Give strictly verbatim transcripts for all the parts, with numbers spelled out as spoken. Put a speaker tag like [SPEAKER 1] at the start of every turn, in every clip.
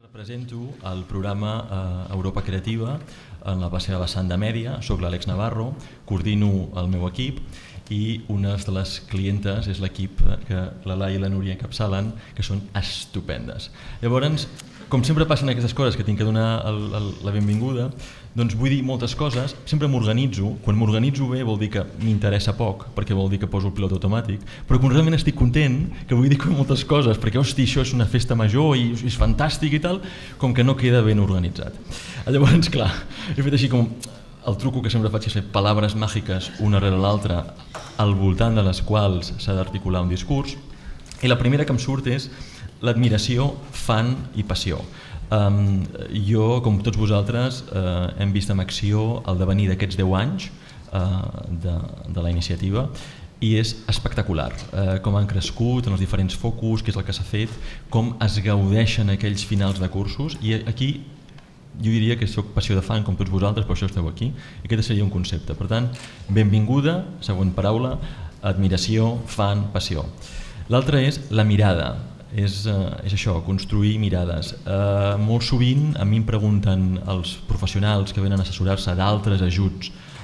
[SPEAKER 1] Presento el programa eh, Europa Creativa en la seva vessant de mèdia. Soc l'Àlex Navarro, coordino el meu equip i una de les clientes és l'equip que la Laia i la Núria encapçalen, que són estupendes. Llavors, com sempre passen aquestes coses que tinc que donar el, el, la benvinguda, doncs vull dir moltes coses, sempre m'organitzo. Quan m'organitzo bé vol dir que m'interessa poc, perquè vol dir que poso el pilot automàtic, però quan realment estic content, que vull dir moltes coses, perquè hosti, això és una festa major i és fantàstic i tal, com que no queda ben organitzat. Llavors, clar, he fet així com el truco que sempre faig, és fer paraules màgiques una rere l'altra, al voltant de les quals s'ha d'articular un discurs, i la primera que em surt és l'admiració, fan i passió. Um, jo, com tots vosaltres, uh, hem vist en acció el devenir d'aquests deu anys uh, de, de la iniciativa i és espectacular, uh, com han crescut en els diferents focus, què és el que s'ha fet, com es gaudeixen aquells finals de cursos, i aquí jo diria que soc passió de fan com tots vosaltres, per això esteu aquí, i aquest seria un concepte. Per tant, benvinguda, següent paraula, admiració, fan, passió. L'altra és la mirada. És, uh, és això, construir mirades. Uh, molt sovint a mi em pregunten els professionals que venen a assessorar-se d'altres ajuts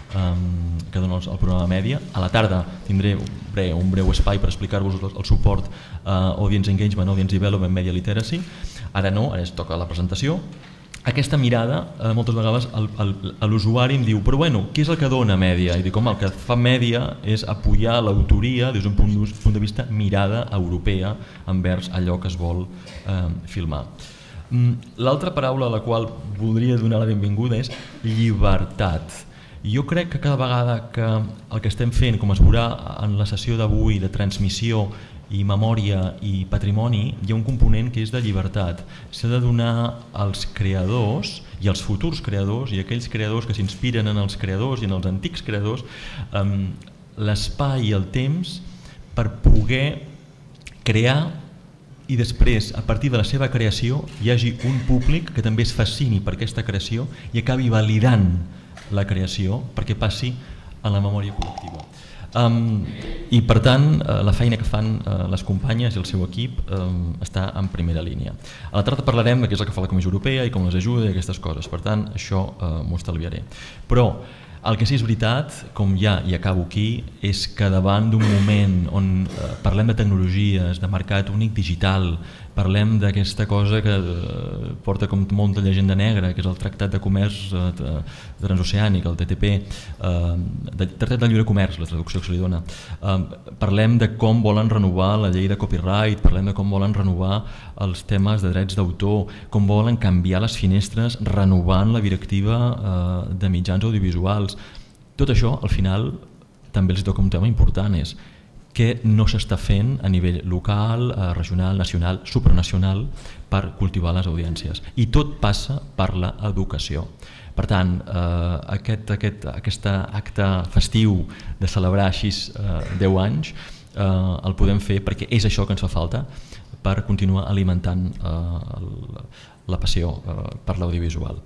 [SPEAKER 1] um, que donen el programa Mèdia. A la tarda tindré un breu, un breu espai per explicar-vos el, el suport uh, Audience Engagement, Audience Development, Media Literacy. Ara no, ara es toca la presentació. Aquesta mirada, eh, moltes vegades l'usuari em diu, però bueno, què és el que dona Mèdia? I dic, home, el que fa Mèdia és apoyar l'autoria des d'un punt, punt de vista mirada europea envers allò que es vol eh, filmar. L'altra paraula a la qual voldria donar la benvinguda és llibertat. Jo crec que cada vegada que el que estem fent, com es veurà en la sessió d'avui de transmissió i memòria i patrimoni, hi ha un component que és de llibertat. S'ha de donar als creadors i als futurs creadors i aquells creadors que s'inspiren en els creadors i en els antics creadors um, l'espai i el temps per poder crear i després, a partir de la seva creació, hi hagi un públic que també es fascini per aquesta creació i acabi validant la creació perquè passi a la memòria col·lectiva. Um, I per tant, uh, la feina que fan uh, les companyes i el seu equip um, està en primera línia. A la tarda parlarem de què és el que fa la Comissió Europea i com les ajuda i aquestes coses, per tant, això uh, m'ho estalviaré. Però el que sí és veritat, com ja i acabo aquí, és que davant d'un moment on uh, parlem de tecnologies, de mercat únic digital, parlem d'aquesta cosa que uh, porta com molta llegenda negra, que és el Tractat de Comerç uh, Transoceànic, el T T P, uh, de, Tractat de Lliure Comerç, la traducció que se li dona. Uh, parlem de com volen renovar la llei de copyright, parlem de com volen renovar els temes de drets d'autor, com volen canviar les finestres renovant la directiva uh, de mitjans audiovisuals. Tot això, al final, també els toca un tema important, és que no s'està fent a nivell local, regional, nacional, supranacional per cultivar les audiències. I tot passa per l'educació. Per tant, eh, aquest, aquest, aquest acte festiu de celebrar així eh, deu anys eh, el podem fer perquè és això que ens fa falta per continuar alimentant eh, el, la passió eh, per l'audiovisual.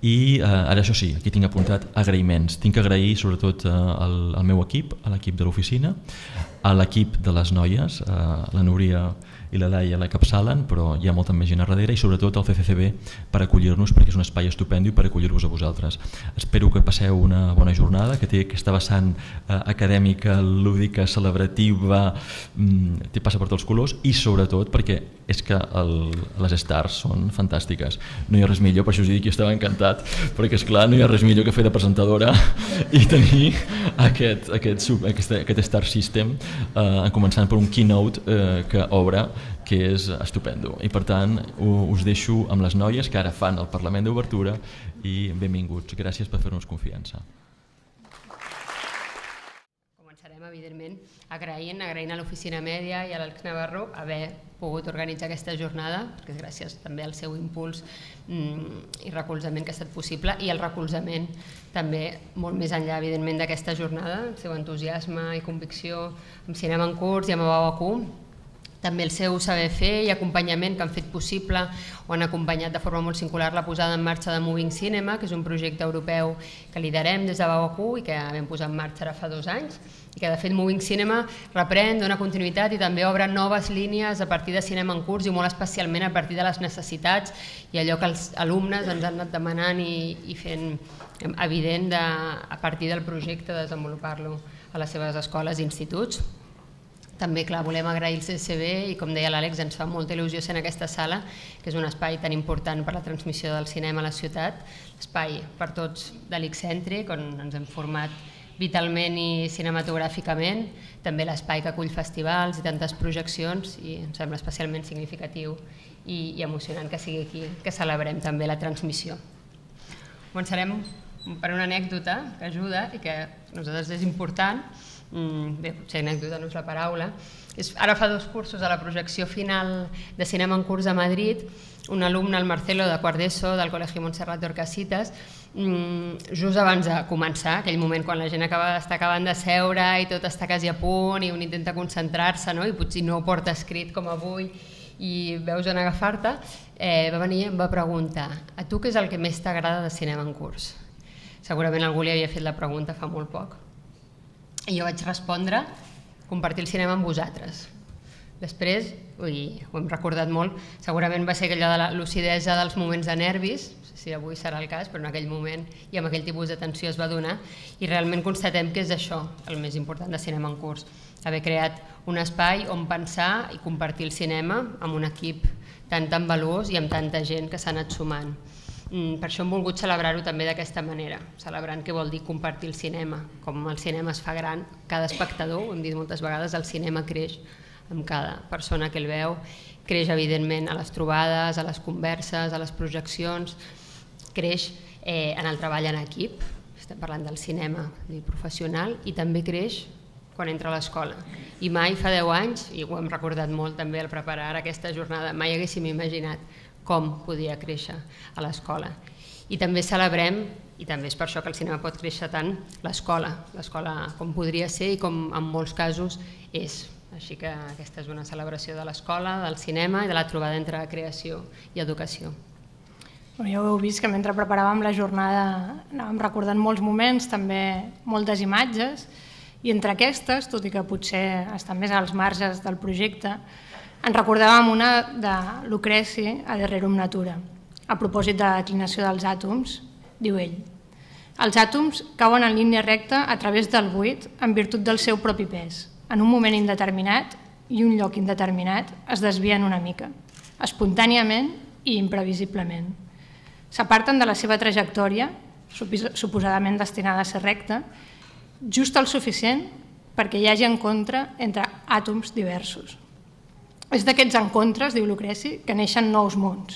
[SPEAKER 1] I eh, ara això sí, aquí tinc apuntat agraïments. Tinc que agrair sobretot eh, al, al meu equip, a l'equip de l'oficina, a l'equip de les noies, eh, la Núria i la Laia la capçalen, però hi ha molta més gent a darrere, i sobretot al C C C B per acollir-nos, perquè és un espai estupendo i per acollir-vos a vosaltres. Espero que passeu una bona jornada, que té aquesta vessant eh, acadèmica, lúdica, celebrativa, mm, té passa per tots els colors, i sobretot perquè és que el, les stars són fantàstiques. No hi ha res millor, per això us dic que jo estava encantat, perquè esclar, no hi ha res millor que fer de presentadora i tenir aquest, aquest, aquest, aquest star system, eh, començant per un keynote eh, que obre, que és estupendo. I per tant us deixo amb les noies que ara fan el Parlament d'Obertura i benvinguts. Gràcies per fer-nos confiança.
[SPEAKER 2] Començarem, evidentment, agraint, agraint a l'Oficina Mèdia i a l'Àlex Navarro haver pogut organitzar aquesta jornada, perquè és gràcies també al seu impuls mm, i recolzament que ha estat possible, i el recolzament també molt més enllà, evidentment, d'aquesta jornada, el seu entusiasme i convicció amb cinema en curs i amb A B A Q, també el seu saber fer i acompanyament que han fet possible o han acompanyat de forma molt singular la posada en marxa de Moving Cinema, que és un projecte europeu que liderem des de Bauacu i que vam posar en marxa ara fa dos anys, i que de fet Moving Cinema reprèn, dona continuïtat i també obre noves línies a partir de cinema en curs i molt especialment a partir de les necessitats i allò que els alumnes ens han anat demanant i, i fent evident de, a partir del projecte de desenvolupar-lo a les seves escoles i instituts. També, clar, volem agrair el C C B i, com deia l'Àlex, ens fa molta il·lusió ser en aquesta sala, que és un espai tan important per la transmissió del cinema a la ciutat, espai per tots de l'X-Cèntric, on ens hem format vitalment i cinematogràficament, també l'espai que acull festivals i tantes projeccions, i em sembla especialment significatiu i, i emocionant que sigui aquí, que celebrem també la transmissió. Començarem per una anècdota que ajuda i que a nosaltres és important. Bé, potser anècdota no és la paraula. Ara fa dos cursos a la projecció final de cinema en curs a Madrid, un alumne, el Marcelo, de quart d'ESO, del Col·legi Montserrat d'Orcasitas, just abans de començar, aquell moment quan la gent està acabant de seure i tot està quasi a punt i un intenta concentrar-se i potser no ho porta escrit com avui i veus en agafar-te, va venir i em va preguntar: a tu què és el que més t'agrada de cinema en curs? Segurament algú li havia fet la pregunta fa molt poc. I jo vaig respondre: compartir el cinema amb vosaltres. Després, ui, ho hem recordat molt, segurament va ser aquella de la lucidesa dels moments de nervis, no sé si avui serà el cas, però en aquell moment i amb aquell tipus d'atenció es va donar, i realment constatem que és això el més important de cinema en curs, haver creat un espai on pensar i compartir el cinema amb un equip tan tan valuós i amb tanta gent que s'ha anat sumant. Per això hem volgut celebrar-ho també d'aquesta manera, celebrant què vol dir compartir el cinema, com el cinema es fa gran, cada espectador, ho hem dit moltes vegades, el cinema creix amb cada persona que el veu, creix evidentment a les trobades, a les converses, a les projeccions, creix en el treball en equip, estem parlant del cinema professional, i també creix quan entra a l'escola. I mai fa deu anys, i ho hem recordat molt també al preparar aquesta jornada, mai haguéssim imaginat com podia créixer a l'escola. I també celebrem, i també és per això que el cinema pot créixer tant, l'escola, l'escola com podria ser i com en molts casos és. Així que aquesta és una celebració de l'escola, del cinema i de la trobada entre creació i educació.
[SPEAKER 3] Ja ho heu vist que mentre preparàvem la jornada anàvem recordant molts moments, també moltes imatges, i entre aquestes, tot i que potser estan més als marges del projecte, ens recordàvem una de Lucreci a De Rerum Natura, a propòsit de la declinació dels àtoms, diu ell. Els àtoms cauen en línia recta a través del buit en virtut del seu propi pes. En un moment indeterminat i un lloc indeterminat es desvien una mica, espontàniament i imprevisiblement. S'aparten de la seva trajectòria, suposadament destinada a ser recta, just el suficient perquè hi hagi encontre entre àtoms diversos. És d'aquests encontres, diu Lucreci, que neixen nous mons.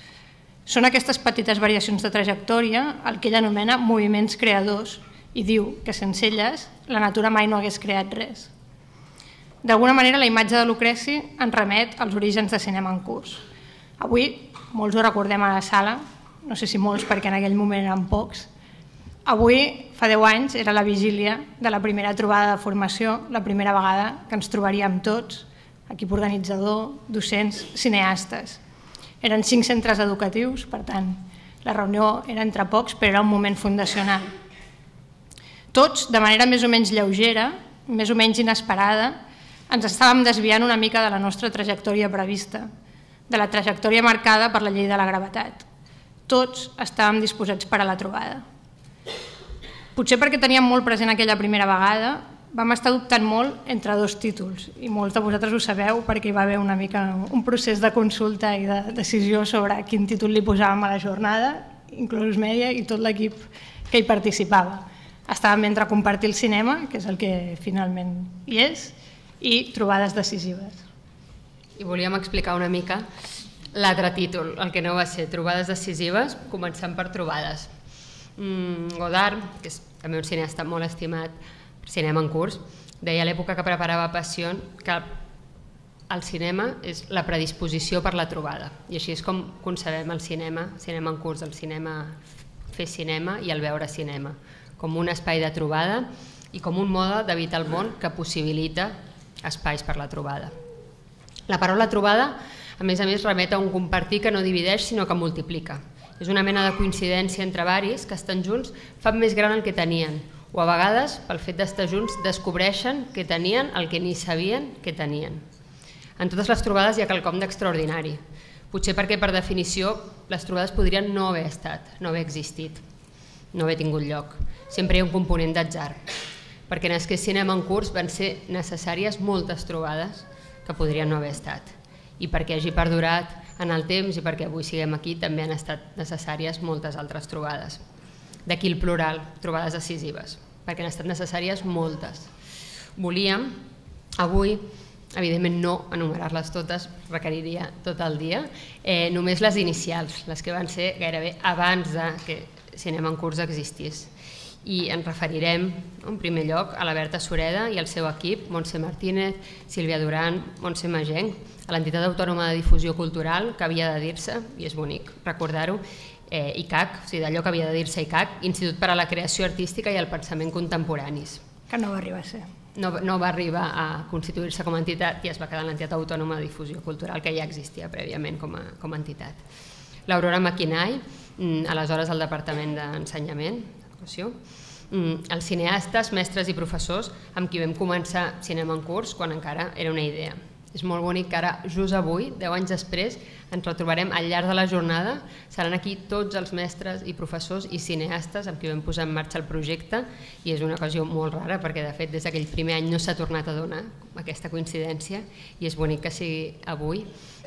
[SPEAKER 3] Són aquestes petites variacions de trajectòria el que ell anomena moviments creadors i diu que sense elles la natura mai no hagués creat res. D'alguna manera la imatge de Lucreci ens remet als orígens de cinema en curs. Avui molts ho recordem a la sala, no sé si molts perquè en aquell moment eren pocs. Avui, fa deu anys, era la vigília de la primera trobada de formació, la primera vegada que ens trobaríem tots, equip organitzador, docents, cineastes. Eren cinc centres educatius, per tant, la reunió era entre pocs, però era un moment fundacional. Tots, de manera més o menys lleugera, més o menys inesperada, ens estàvem desviant una mica de la nostra trajectòria prevista, de la trajectòria marcada per la llei de la gravetat. Tots estàvem disposats per a la trobada. Potser perquè teníem molt present aquella primera vegada, vam estar dubtant molt entre dos títols, i molts de vosaltres ho sabeu perquè hi va haver una mica un procés de consulta i de decisió sobre quin títol li posàvem a la jornada, inclús Mèdia i tot l'equip que hi participava. Estàvem entre compartir el cinema, que és el que finalment hi és, i trobades decisives.
[SPEAKER 2] I volíem explicar una mica l'altre títol, el que no va ser trobades decisives, començant per trobades. Godard, que és també un cineasta molt estimat, cinema en curs, deia a l'època que preparava Passió que el cinema és la predisposició per la trobada, i així és com concebem el cinema, cinema en curs, el cinema, fer cinema i el veure cinema, com un espai de trobada i com un mode d'habitar el món que possibilita espais per la trobada. La paraula trobada, a més a més, remet a un compartir que no divideix sinó que multiplica. És una mena de coincidència entre varis que estan junts fan més gran el que tenien, o a vegades, pel fet d'estar junts, descobreixen que tenien el que ni sabien que tenien. En totes les trobades hi ha quelcom d'extraordinari. Potser perquè, per definició, les trobades podrien no haver estat, no haver existit, no haver tingut lloc. Sempre hi ha un component d'atzar. Perquè en Esquer Cinema en Curs van ser necessàries moltes trobades que podrien no haver estat. I perquè hagi perdurat en el temps i perquè avui siguem aquí també han estat necessàries moltes altres trobades. D'aquí el plural, trobades decisives, perquè han estat necessàries moltes. Volíem, avui, evidentment no enumerar-les totes, requeriria tot el dia, eh, només les inicials, les que van ser gairebé abans de que Cinema en Curs existís. I ens referirem, en primer lloc, a la Berta Sureda i al seu equip, Montse Martínez, Sílvia Duran, Montse Magenc, a l'entitat autònoma de difusió cultural, que havia de dir-se, i és bonic recordar-ho, eh, I C A C, o sigui, d'allò que havia de dir-se I C A C, Institut per a la Creació Artística i el Pensament Contemporanis.
[SPEAKER 3] Que no va arribar a ser.
[SPEAKER 2] No, no va arribar a constituir-se com a entitat i es va quedar en l'entitat autònoma de difusió cultural, que ja existia prèviament com a, com a entitat. L'Aurora Maquinai, aleshores al Departament d'Ensenyament, d'Educació, els cineastes, mestres i professors amb qui vam començar Cinema en Curs quan encara era una idea. És molt bonic que ara, just avui, deu anys després, ens retrobarem al llarg de la jornada. Seran aquí tots els mestres i professors i cineastes amb qui vam posar en marxa el projecte i és una ocasió molt rara perquè, de fet, des d'aquell primer any no s'ha tornat a donar aquesta coincidència i és bonic que sigui avui.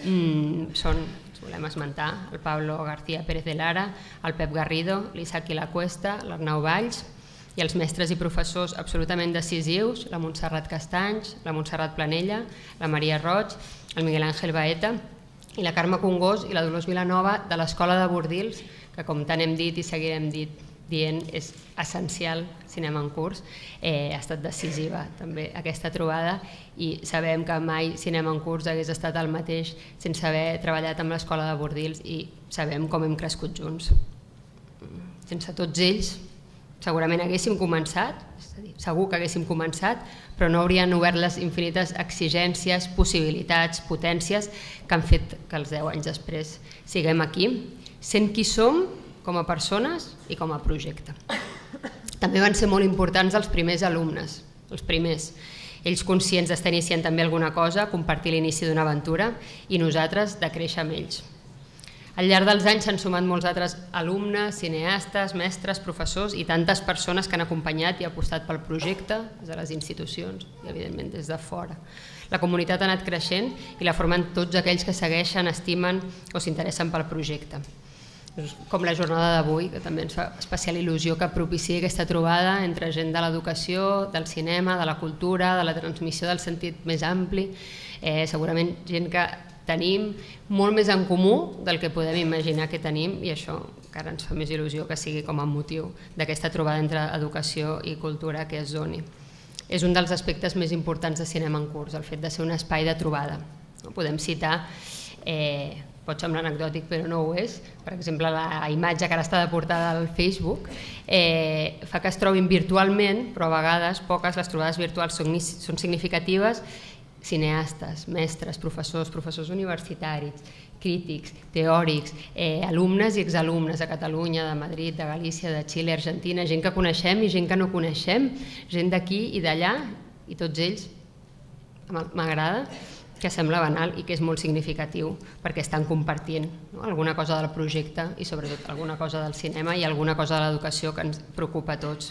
[SPEAKER 2] Són, ens volem esmentar, el Pablo García Pérez de Lara, el Pep Garrido, l'Isaac i la Cuesta, l'Arnau Valls, i els mestres i professors absolutament decisius, la Montserrat Castanys, la Montserrat Planella, la Maria Roig, el Miguel Ángel Baeta i la Carme Congós i la Dolors Vilanova de l'Escola de Bordils, que com tant hem dit i seguirem dit, dient és essencial Cinema en Curs, eh, ha estat decisiva també aquesta trobada i sabem que mai Cinema en Curs hagués estat el mateix sense haver treballat amb l'Escola de Bordils i sabem com hem crescut junts. Sense tots ells segurament haguéssim començat, és a dir, segur que haguéssim començat, però no haurien obert les infinites exigències, possibilitats, potències que han fet que els deu anys després siguem aquí, sent qui som com a persones i com a projecte. També van ser molt importants els primers alumnes, els primers. Ells conscients d'estar iniciant també alguna cosa, compartir l'inici d'una aventura i nosaltres de créixer amb ells. Al llarg dels anys s'han sumat molts altres alumnes, cineastes, mestres, professors i tantes persones que han acompanyat i apostat pel projecte des de les institucions i evidentment des de fora. La comunitat ha anat creixent i la formen tots aquells que segueixen, estimen o s'interessen pel projecte. Com la jornada d'avui, que també ens fa especial il·lusió que propiciï aquesta trobada entre gent de l'educació, del cinema, de la cultura, de la transmissió del sentit més ampli, eh, segurament gent que tenim molt més en comú del que podem imaginar que tenim i això encara ens fa més il·lusió que sigui com a motiu d'aquesta trobada entre educació i cultura que es doni. És un dels aspectes més importants de Cinema en Curs, el fet de ser un espai de trobada. Podem citar, eh, pot semblar anecdòtic però no ho és, per exemple la imatge que ara està de portada al Facebook eh, fa que es trobin virtualment, però a vegades poques les trobades virtuals són, són significatives, cineastes, mestres, professors, professors universitaris, crítics, teòrics, eh, alumnes i exalumnes de Catalunya, de Madrid, de Galícia, de Xile, Argentina, gent que coneixem i gent que no coneixem, gent d'aquí i d'allà, i tots ells m'agrada, que sembla banal i que és molt significatiu perquè estan compartint no? alguna cosa del projecte i sobretot alguna cosa del cinema i alguna cosa de l'educació que ens preocupa a tots.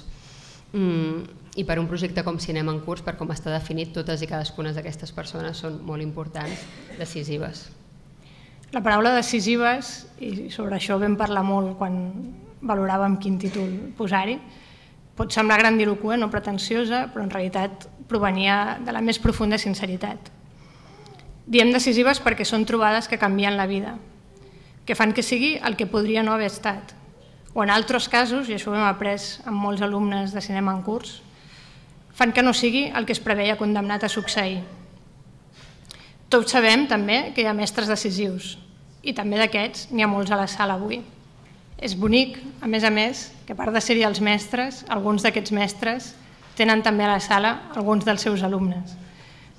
[SPEAKER 2] Mm, I per un projecte com Cinema en Curs, per com està definit, totes i cadascuna d'aquestes persones són molt importants, decisives.
[SPEAKER 3] La paraula decisives, i sobre això vam parlar molt quan valoràvem quin títol posar-hi, pot semblar grandiloqüent o pretensiosa, però en realitat provenia de la més profunda sinceritat. Diem decisives perquè són trobades que canvien la vida, que fan que sigui el que podria no haver estat, o en altres casos, i això ho hem après amb molts alumnes de Cinema en Curs, fan que no sigui el que es preveia condemnat a succeir. Tots sabem també que hi ha mestres decisius i també d'aquests n'hi ha molts a la sala avui. És bonic, a més a més, que a part de ser-hi els mestres, alguns d'aquests mestres tenen també a la sala alguns dels seus alumnes.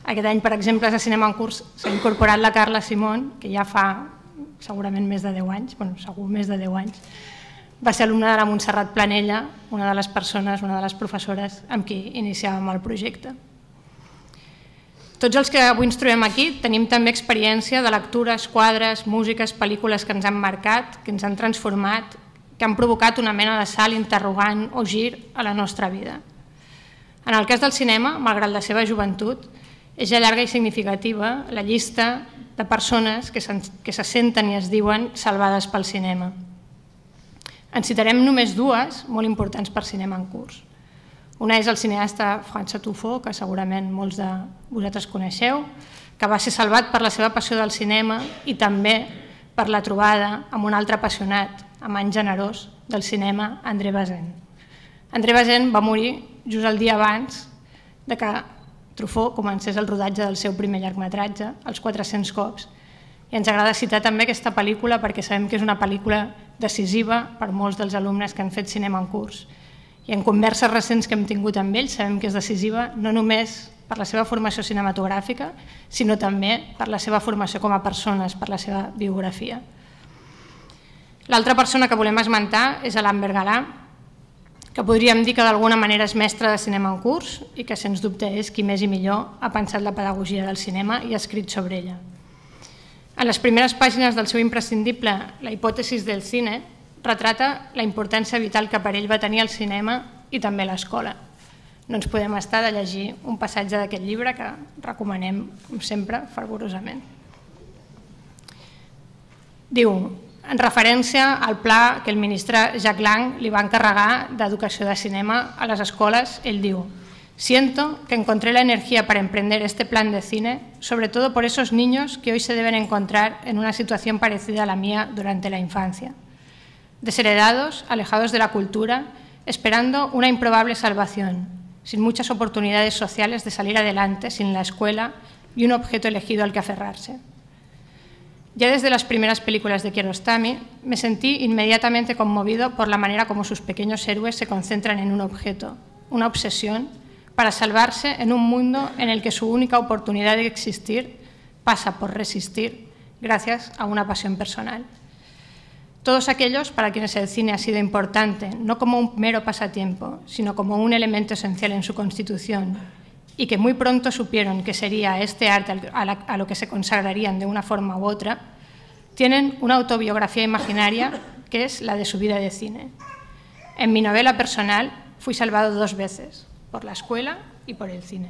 [SPEAKER 3] Aquest any, per exemple, a Cinema en Curs s'ha incorporat la Carla Simón, que ja fa segurament més de deu anys, bueno, segur més de deu anys, va ser alumna de la Montserrat Planella, una de les persones, una de les professores amb qui iniciàvem el projecte. Tots els que avui ens trobem aquí tenim també experiència de lectures, quadres, músiques, pel·lícules que ens han marcat, que ens han transformat, que han provocat una mena de salt interrogant o gir a la nostra vida. En el cas del cinema, malgrat la seva joventut, és ja llarga i significativa la llista de persones que se senten i es diuen salvades pel cinema. En citarem només dues molt importants per Cinema en Curs. Una és el cineasta François Truffaut, que segurament molts de vosaltres coneixeu, que va ser salvat per la seva passió del cinema i també per la trobada amb un altre apassionat, amant generós del cinema, André Bazin. André Bazin va morir just el dia abans de que Truffaut comencés el rodatge del seu primer llargmetratge, Els quatre-cents cops, i ens agrada citar també aquesta pel·lícula perquè sabem que és una pel·lícula decisiva per molts dels alumnes que han fet Cinema en Curs. I en converses recents que hem tingut amb ells sabem que és decisiva no només per la seva formació cinematogràfica, sinó també per la seva formació com a persones, per la seva biografia. L'altra persona que volem esmentar és l'Ambert Galà, que podríem dir que d'alguna manera és mestre de Cinema en Curs i que sens dubte és qui més i millor ha pensat la pedagogia del cinema i ha escrit sobre ella. En les primeres pàgines del seu imprescindible La hipòtesis del cine retrata la importància vital que per ell va tenir el cinema i també l'escola. No ens podem estar de llegir un passatge d'aquest llibre que recomanem, com sempre, fervorosament. Diu, en referència al pla que el ministre Jack Lang li va encarregar d'educació de cinema a les escoles, ell diu: siento que encontré la energía para emprender este plan de cine, sobre todo por esos niños que hoy se deben encontrar en una situación parecida a la mía durante la infancia. Desheredados, alejados de la cultura, esperando una improbable salvación, sin muchas oportunidades sociales de salir adelante, sin la escuela y un objeto elegido al que aferrarse. Ya desde las primeras películas de Kiarostami me sentí inmediatamente conmovido por la manera como sus pequeños héroes se concentran en un objeto, una obsesión, para salvarse en un mundo en el que su única oportunidad de existir pasa por resistir gracias a una pasión personal. Todos aquellos para quienes el cine ha sido importante, no como un mero pasatiempo, sino como un elemento esencial en su constitución, y que muy pronto supieron que sería este arte a lo que se consagrarían de una forma u otra, tienen una autobiografía imaginaria que es la de su vida de cine. En mi novela personal fui salvado dos veces, por la escuela i per el cine.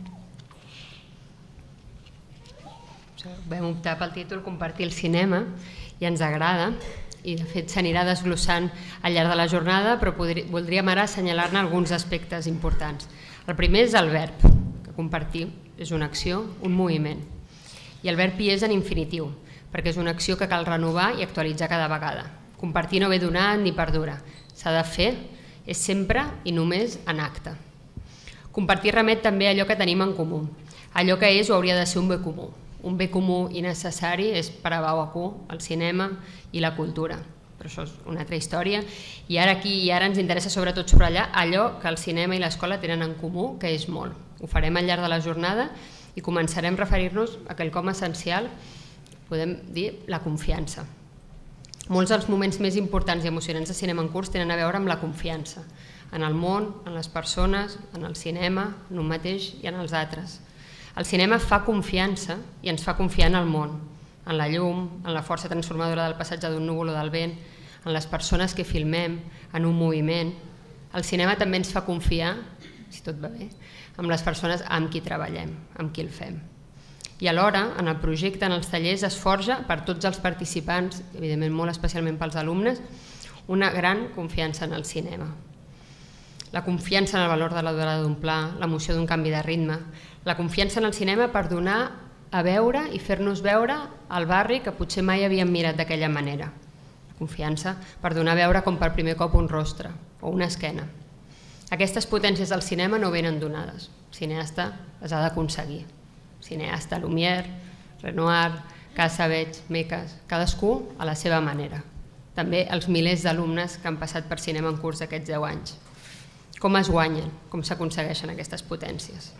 [SPEAKER 2] Vam optar pel títol Compartir el cinema i ens agrada i de fet s'anirà desglossant al llarg de la jornada, però voldríem ara assenyalar-ne alguns aspectes importants. El primer és el verb, que compartir és una acció, un moviment. I el verb hi és en infinitiu, perquè és una acció que cal renovar i actualitzar cada vegada. Compartir no ve donat ni perdura, s'ha de fer, és sempre i només en acte. Compartir remet també a allò que tenim en comú, allò que és o hauria de ser un bé comú. Un bé comú i necessari és per a Bau Acu, el cinema i la cultura, però això és una altra història. I ara aquí i ara ens interessa sobretot subratllar allò que el cinema i l'escola tenen en comú, que és molt. Ho farem al llarg de la jornada i començarem a referir-nos a quelcom essencial, podem dir la confiança. Molts dels moments més importants i emocionants de Cinema en Curs tenen a veure amb la confiança, en el món, en les persones, en el cinema, en un mateix i en els altres. El cinema fa confiança i ens fa confiar en el món, en la llum, en la força transformadora del passatge d'un núvol o del vent, en les persones que filmem, en un moviment. El cinema també ens fa confiar, si tot va bé, amb les persones amb qui treballem, amb qui el fem. I alhora, en el projecte, en els tallers, es forja per tots els participants, evidentment molt especialment pels alumnes, una gran confiança en el cinema. La confiança en el valor de la durada d'un pla, l'emoció d'un canvi de ritme, la confiança en el cinema per donar a veure i fer-nos veure el barri que potser mai havíem mirat d'aquella manera. La confiança per donar a veure com per primer cop un rostre o una esquena. Aquestes potències del cinema no venen donades. El cineasta les ha d'aconseguir. Cineasta Lumière, Renoir, Cassavetes, Mekas, cadascú a la seva manera. També els milers d'alumnes que han passat per Cinema en Curs aquests deu anys. Com es guanyen, com s'aconsegueixen aquestes potències?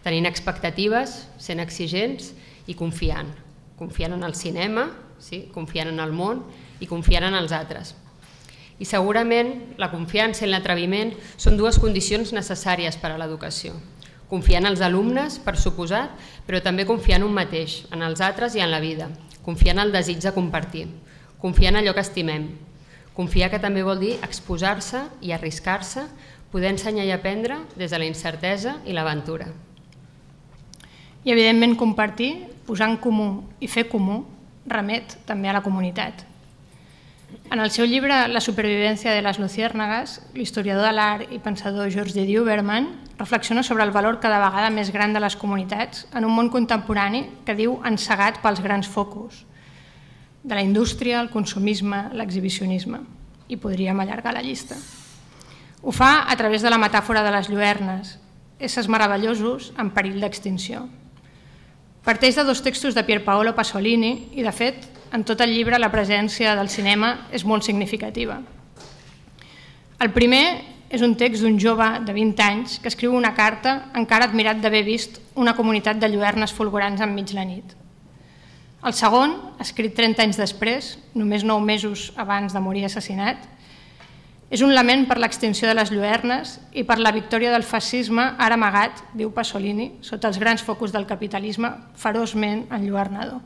[SPEAKER 2] tenint expectatives, sent exigents i confiant. Confiant en el cinema, sí? Confiant en el món i confiant en els altres. I segurament la confiança i l'atreviment són dues condicions necessàries per a l'educació. Confiar en els alumnes, per suposat, però també confiar en un mateix, en els altres i en la vida. Confiar en el desig de compartir. Confiar en allò que estimem. Confiar que també vol dir exposar-se i arriscar-se, poder ensenyar i aprendre des de la incertesa i l'aventura.
[SPEAKER 3] I evidentment compartir, posar en comú i fer comú, remet també a la comunitat. En el seu llibre La supervivència de les luciérnagas, l'historiador de l'art i pensador George D. Huberman reflexiona sobre el valor cada vegada més gran de les comunitats en un món contemporani que diu encegat pels grans focus, de la indústria, el consumisme, l'exhibicionisme, i podríem allargar la llista. Ho fa a través de la metàfora de les lluernes, éssers meravellosos en perill d'extinció. Parteix de dos textos de Pier Paolo Pasolini i, de fet, en tot el llibre la presència del cinema és molt significativa. El primer és un text d'un jove de vint anys que escriu una carta encara admirat d'haver vist una comunitat de lluernes fulgurants enmig la nit. El segon, escrit trenta anys després, només nou mesos abans de morir assassinat, és un lament per l'extinció de les lluernes i per la victòria del fascisme ara amagat, diu Pasolini, sota els grans focus del capitalisme feroçment enlluernador.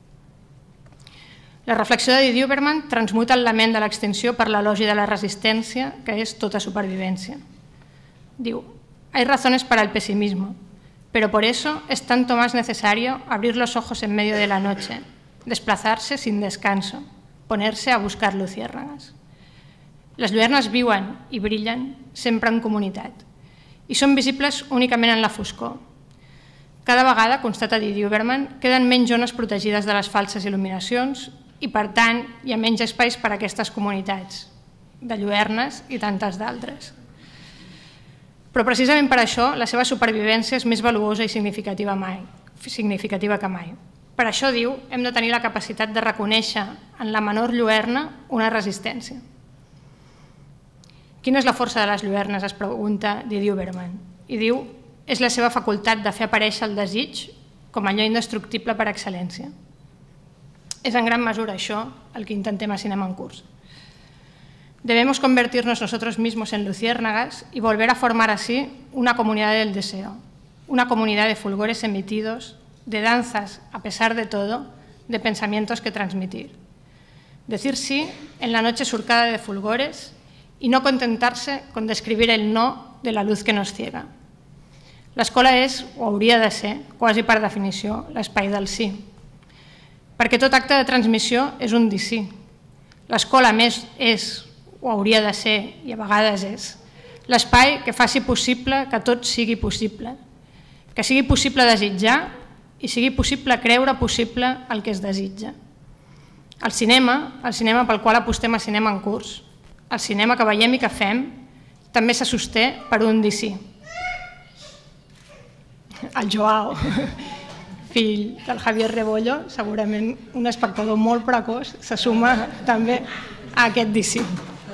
[SPEAKER 3] La reflexió de Didi Huberman transmuta el lament de l'extinció per l'elogi de la resistència, que és tota supervivència. Diu, hay razones para el pesimismo, pero por eso es tanto más necesario abrir los ojos en medio de la noche, desplazarse sin descanso, ponerse a buscar luciérnagas. Les lluernes viuen i brillen sempre en comunitat i són visibles únicament en la foscor. Cada vegada, constata Didi Huberman, queden menys zones protegides de les falses il·luminacions i, per tant, hi ha menys espais per a aquestes comunitats, de lluernes i tantes d'altres. Però precisament per això la seva supervivència és més valuosa i significativa mai, significativa que mai. Per això, diu, hem de tenir la capacitat de reconèixer en la menor lluerna una resistència. Quina és la força de les lluernes, es pregunta Didi Huberman. I diu, és la seva facultat de fer aparèixer el desig com allò indestructible per excel·lència. És en gran mesura això el que intentem a Cinema en Curs. Debemos convertirnos nosotros mismos en luciérnagas y volver a formar así una comunidad del deseo, una comunidad de fulgores emitidos, de danzas a pesar de todo, de pensamientos que transmitir. Decir sí en la noche surcada de fulgores y no contentarse con describir el no de la luz que nos ciega. L'escola és, o hauria de ser, quasi per definició, l'espai del sí. Perquè tot acte de transmissió és un dir sí. L'escola més és, o hauria de ser, i a vegades és, l'espai que faci possible que tot sigui possible, que sigui possible desitjar i sigui possible creure possible el que es desitja. El cinema, el cinema pel qual apostem a Cinema en Curs, el cinema que veiem i que fem, també se sosté per un dir sí. El Joao, fill del Javier Rebollo, segurament un espectador molt precoç, se suma també a aquest dir sí.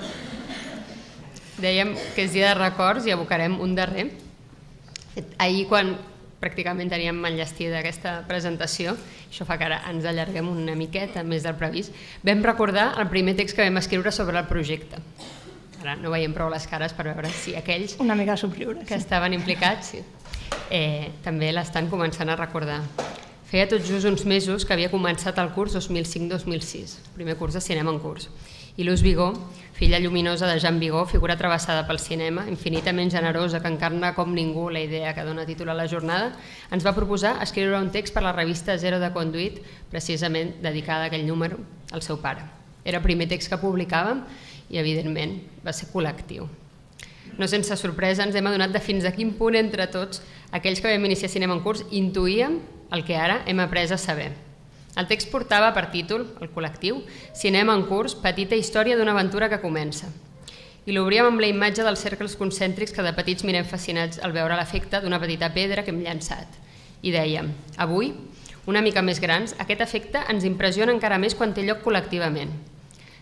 [SPEAKER 2] Dèiem que és dia de records i abocarem un darrer. Ahir, quan pràcticament teníem enllestida aquesta presentació, això fa que ara ens allarguem una miqueta més del previst, vam recordar el primer text que vam escriure sobre el projecte. Ara no veiem prou les cares per veure si aquells
[SPEAKER 3] una mica somriure,
[SPEAKER 2] que estaven implicats sí. eh, també l'estan començant a recordar. Feia tot just uns mesos que havia començat el curs dos mil cinc dos mil sis, el primer curs de Cinema en Curs. I Luz Vigó, filla lluminosa de Jean Vigó, figura travessada pel cinema, infinitament generosa, que encarna com ningú la idea que dona títol a la jornada, ens va proposar escriure un text per la revista Zero de Conduit, precisament dedicada a aquell número al seu pare. Era el primer text que publicàvem i, evidentment, va ser col·lectiu. No sense sorpresa ens hem adonat de fins a quin punt entre tots, aquells que vam iniciar Cinema en Curs, intuïem el que ara hem après a saber. El text portava per títol, el col·lectiu, Cinema en Curs, petita història d'una aventura que comença. I l'obríem amb la imatge dels cercles concèntrics que de petits mirem fascinats al veure l'efecte d'una petita pedra que hem llançat. I dèiem, avui, una mica més grans, aquest efecte ens impressiona encara més quan té lloc col·lectivament.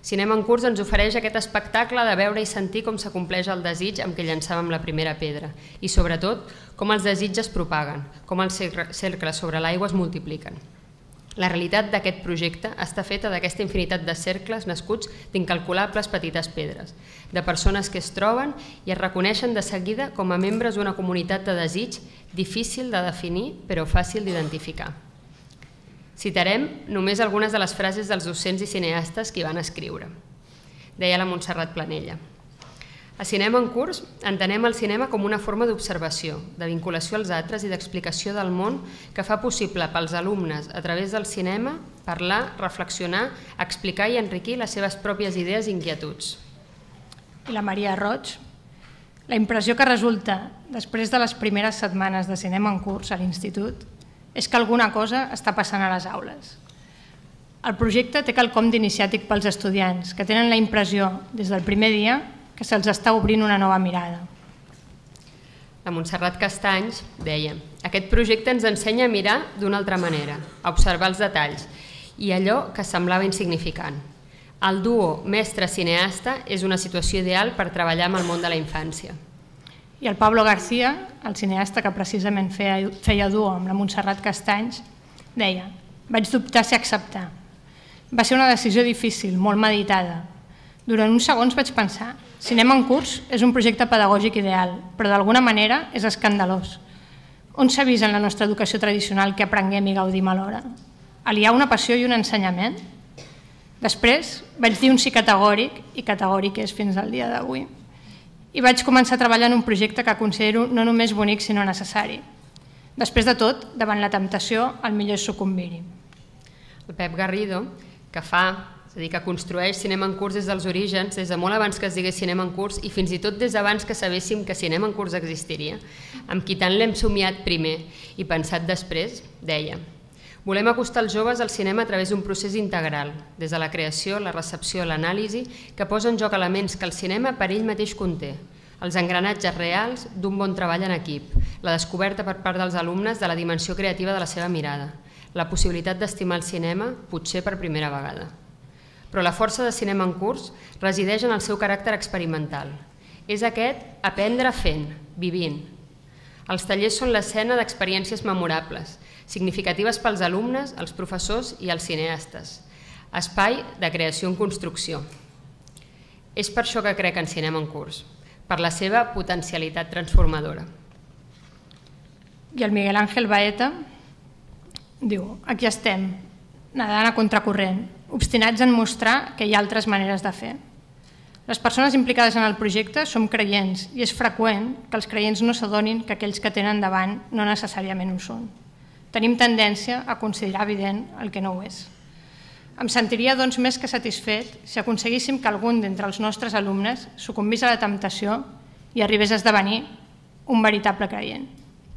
[SPEAKER 2] Cinema en Curs ens ofereix aquest espectacle de veure i sentir com s'acompleix el desig amb què llançàvem la primera pedra i, sobretot, com els desitjos es propaguen, com els cercles sobre l'aigua es multipliquen. La realitat d'aquest projecte està feta d'aquesta infinitat de cercles nascuts d'incalculables petites pedres, de persones que es troben i es reconeixen de seguida com a membres d'una comunitat de desig difícil de definir però fàcil d'identificar. Citarem només algunes de les frases dels docents i cineastes que hi van escriure. Deia la Montserrat Planella: a Cinema en Curs entenem el cinema com una forma d'observació, de vinculació als altres i d'explicació del món que fa possible pels alumnes, a través del cinema, parlar, reflexionar, explicar i enriquir les seves pròpies idees i inquietuds.
[SPEAKER 3] I la Maria Roig: la impressió que resulta, després de les primeres setmanes de Cinema en Curs a l'institut, és que alguna cosa està passant a les aules. El projecte té quelcom d'iniciàtic pels estudiants, que tenen la impressió, des del primer dia, que se'ls està obrint una nova mirada.
[SPEAKER 2] La Montserrat Castanys deia: aquest projecte ens ensenya a mirar d'una altra manera, a observar els detalls i allò que semblava insignificant. El duo mestre-cineasta és una situació ideal per treballar amb el món de la infància.
[SPEAKER 3] I el Pablo García, el cineasta que precisament feia duo amb la Montserrat Castanys, deia: vaig dubtar si acceptar. Va ser una decisió difícil, molt meditada. Durant uns segons vaig pensar: Cinema en Curs és un projecte pedagògic ideal, però d'alguna manera és escandalós. On s'ha vist en la nostra educació tradicional que aprenguem i gaudim alhora? Aliar una passió i un ensenyament? Després vaig dir un sí categòric, i categòric és fins al dia d'avui. I vaig començar a treballar en un projecte que considero no només bonic sinó necessari. Després de tot, davant la temptació, el millor és sucumbir-hi.
[SPEAKER 2] El Pep Garrido, que fa, és a dir, que construeix Cinema en Curs des dels orígens, des de molt abans que es digués Cinema en Curs i fins i tot des d'abans que sabéssim que Cinema en Curs existiria, amb qui tant l'hem somiat primer i pensat després, deia: volem acostar els joves al cinema a través d'un procés integral, des de la creació, la recepció, l'anàlisi, que posa en joc elements que el cinema per ell mateix conté, els engranatges reals d'un bon treball en equip, la descoberta per part dels alumnes de la dimensió creativa de la seva mirada, la possibilitat d'estimar el cinema, potser per primera vegada. Però la força de Cinema en Curs resideix en el seu caràcter experimental. És aquest aprendre fent, vivint. Els tallers són l'escena d'experiències memorables, significatives pels alumnes, els professors i els cineastes. Espai de creació en construcció. És per això que crec en Cinema en Curs, per la seva potencialitat transformadora.
[SPEAKER 3] I el Miguel Ángel Baeta diu: aquí estem, nedant a contracorrent, obstinats en mostrar que hi ha altres maneres de fer. Les persones implicades en el projecte som creients i és freqüent que els creients no s'adonin que aquells que tenen davant no necessàriament ho són. Tenim tendència a considerar evident el que no ho és. Em sentiria, doncs, més que satisfet si aconseguíssim que algun d'entre els nostres alumnes sucumbís a la temptació i arribés a esdevenir un veritable creient.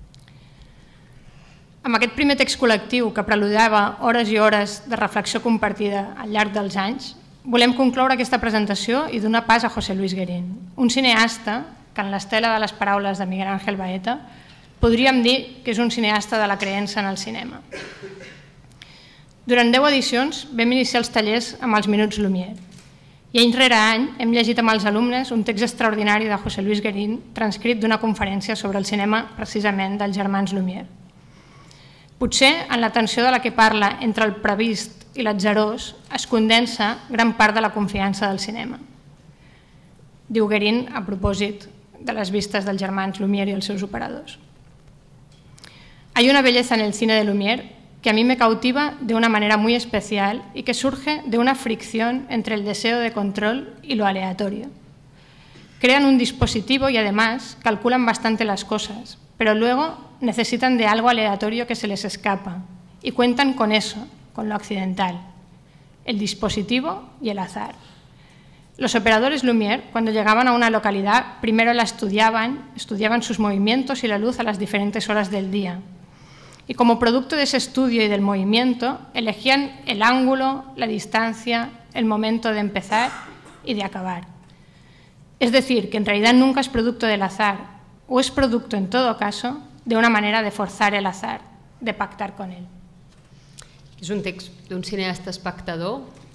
[SPEAKER 3] Amb aquest primer text col·lectiu que preludiava hores i hores de reflexió compartida al llarg dels anys, volem concloure aquesta presentació i donar pas a José Luis Guerín, un cineasta que en l'estela de les paraules de Miguel Ángel Baeta podríem dir que és un cineasta de la creença en el cinema. Durant deu edicions vam iniciar els tallers amb els Minuts Lumière i any rere any hem llegit amb els alumnes un text extraordinari de José Luis Guerín transcrit d'una conferència sobre el cinema precisament dels germans Lumière. Potser en la tensió de la que parla entre el previst i l'atzarós es condensa gran part de la confiança del cinema. Diu Guerín a propòsit de les vistes dels germans Lumière y els seus operadors. Hay una belleza en el cine de Lumière que a mí me cautiva de una manera muy especial y que surge de una fricción entre el deseo de control y lo aleatorio. Crean un dispositivo y además calculan bastante las cosas, pero luego necesitan de algo aleatorio que se les escapa y cuentan con eso, con lo accidental, el dispositivo y el azar. Los operadores Lumière, cuando llegaban a una localidad, primero la estudiaban, estudiaban sus movimientos y la luz a las diferentes horas del día. Y como producto de ese estudio y del movimiento, elegían el ángulo, la distancia, el momento de empezar y de acabar. Es decir, que en realidad nunca es producto del azar, o es producto, en todo caso, de una manera de forzar el azar, de pactar con él.
[SPEAKER 2] És un text d'un cineasta espectador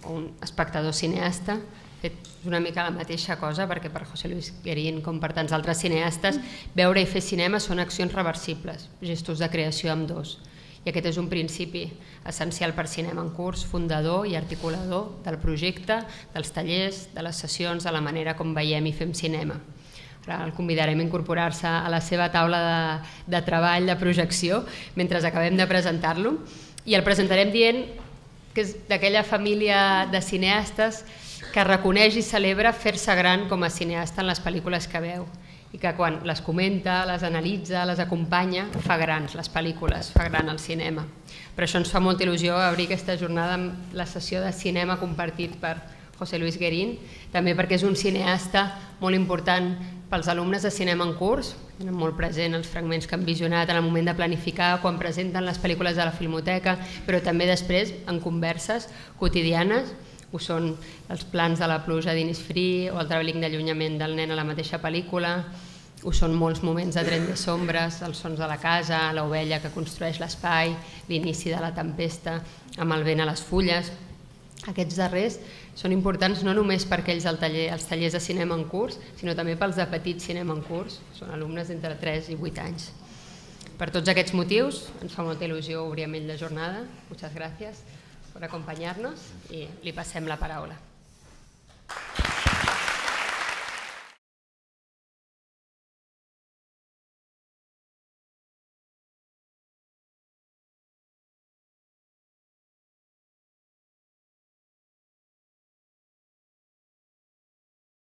[SPEAKER 2] o un espectador cineasta. És una mica la mateixa cosa, perquè per José Luis Guerín, com per tants altres cineastes, veure i fer cinema són accions reversibles, gestos de creació amb dos. I aquest és un principi essencial per Cinema en Curs, fundador i articulador del projecte, dels tallers, de les sessions, de la manera com veiem i fem cinema. Ara el convidarem a incorporar-se a la seva taula de, de treball, de projecció, mentre acabem de presentar-lo, i el presentarem dient que és d'aquella família de cineastes que reconeix i celebra fer-se gran com a cineasta en les pel·lícules que veu i que quan les comenta, les analitza, les acompanya, fa grans les pel·lícules, fa gran el cinema. Per això ens fa molta il·lusió obrir aquesta jornada amb la sessió de cinema compartit per José Luis Guerín, també perquè és un cineasta molt important pels alumnes de Cinema en Curs, tenen molt present els fragments que han visionat en el moment de planificar, quan presenten les pel·lícules de la Filmoteca, però també després en converses quotidianes, ho són els plans de la pluja d'Innisfree o el travelling d'allunyament del nen a la mateixa pel·lícula, ho són molts moments de tren de sombres, els sons de la casa, l'ovella que construeix l'espai, l'inici de la tempesta amb el vent a les fulles. Aquests darrers són importants no només per aquells del taller, els tallers de cinema en curs, sinó també pels de petit cinema en curs, són alumnes d'entre tres i vuit anys. Per tots aquests motius, ens fa molta il·lusió obrir amb ell la jornada. Moltes gràcies per acompanyar-nos i li passem la paraula.